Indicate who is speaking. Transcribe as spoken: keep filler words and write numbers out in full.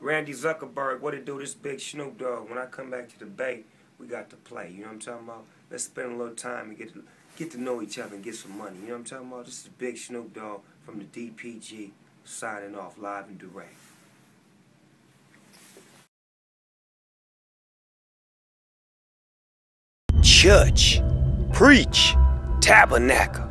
Speaker 1: Randi Zuckerberg, what it do? This big Snoop Dogg. When I come back to the Bay, we got to play. You know what I'm talking about? Let's spend a little time and get to, get to know each other and get some money. You know what I'm talking about? This is big Snoop Dogg from the D P G signing off live and direct. Church, preach, tabernacle.